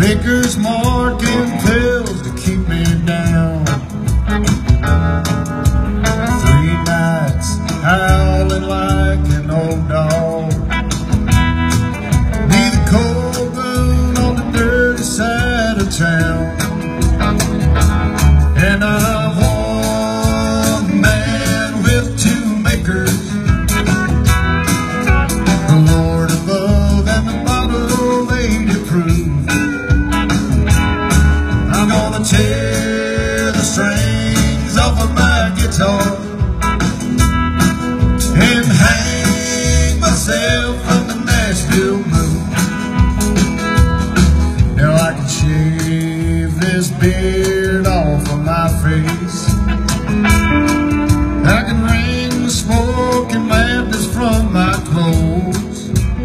Baker's marking pills to keep me down. 3 nights howling like an old dog. Be the cold moon on the dirty side of town. And I'm one man with 2 makers, the Lord above and the bottle 80 proof. I'm gonna tear the strings off of my guitar and hang myself from the Nashville moon. Now I can shave this beard off of my face. I can wring the smoke and madness from my clothes.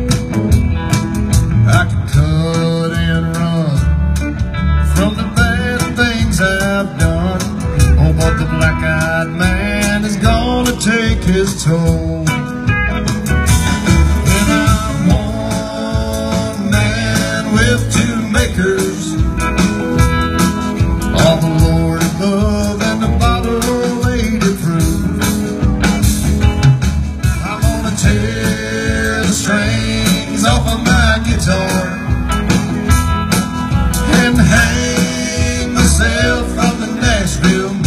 I can cut and run from the bad things I've done. Oh, but the black-eyed man is gonna take his toll. And I'm one man with 2 makers, all the Lord above and the bottle 80 proof. I'm gonna tear the strings off of my guitar and hang myself from the Nashville moon.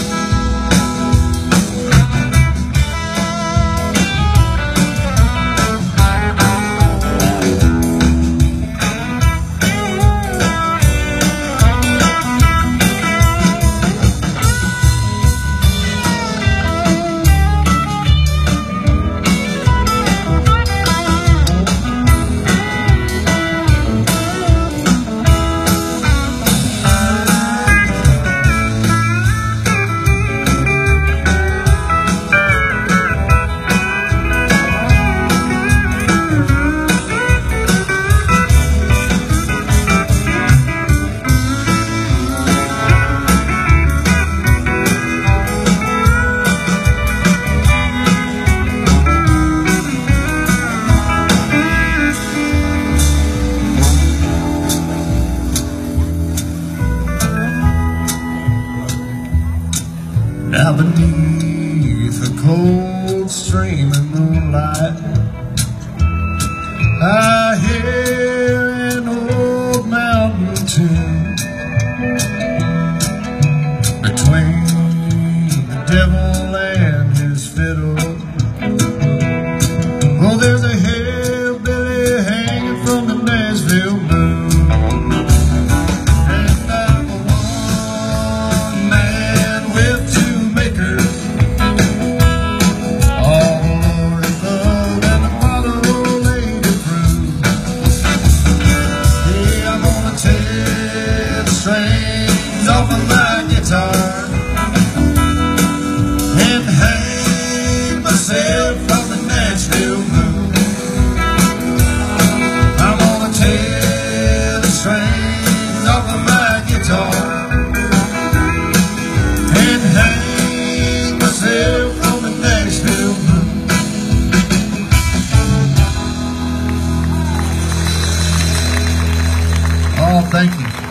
Now beneath a cold streaming moonlight, I hear an old mountain tune. Between the devil and his fiddle, oh, there's a hillbilly hanging from the Nashville moon. And I'm one man with 2 makers, all the Lord above and the bottle 80 proof. Yeah, I'm gonna tear the strings off of my guitar and hang myself from the Nashville moon. I'm gonna tear the strings off of my guitar and hang myself from the Nashville moon. Oh, thank you.